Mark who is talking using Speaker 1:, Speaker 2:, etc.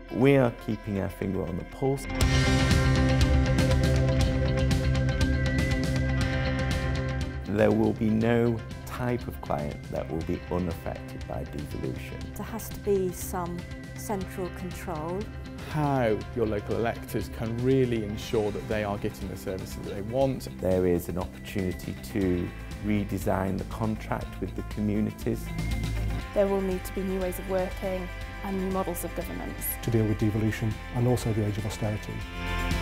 Speaker 1: We are keeping our finger on the pulse. There will be no type of client that will be unaffected by devolution.
Speaker 2: There has to be some central control.
Speaker 3: How your local electors can really ensure that they are getting the services that they want.
Speaker 1: There is an opportunity to redesign the contract with the communities.
Speaker 4: There will need to be new ways of working and new models of governance.
Speaker 5: To deal with devolution and also the age of austerity.